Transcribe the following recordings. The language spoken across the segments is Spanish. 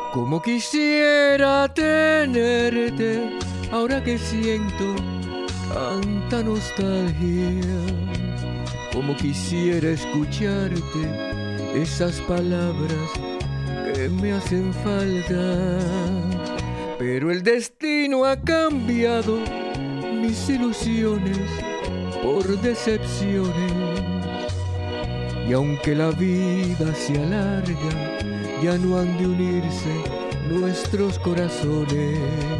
Como quisiera tenerte, ahora que siento tanta nostalgia. Como quisiera escucharte, esas palabras que me hacen falta. Pero el destino ha cambiado mis ilusiones por decepciones. Y aunque la vida se alarga, ya no han de unirse nuestros corazones.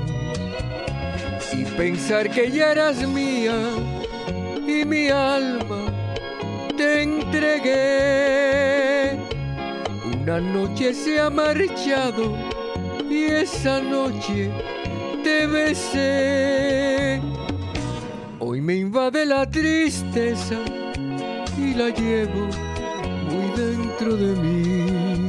Y pensar que ya eras mía y mi alma te entregué. Una noche se ha marchado y esa noche te besé. Hoy me invade la tristeza y la llevo muy dentro de mí.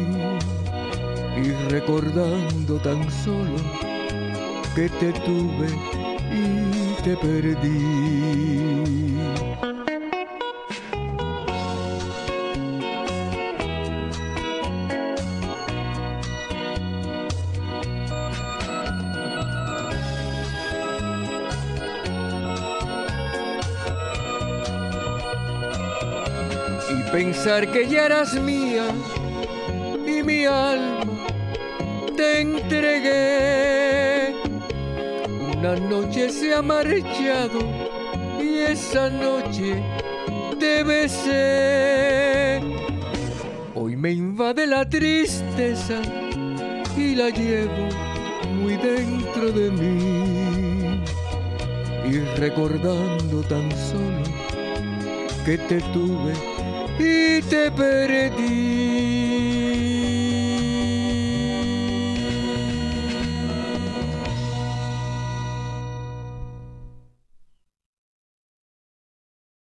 Y recordando tan solo que te tuve y te perdí. Y pensar que ya eras mía y mi alma te entregué. Una noche se ha marchado y esa noche te besé. Hoy me invade la tristeza y la llevo muy dentro de mí. Y recordando tan solo que te tuve y te perdí.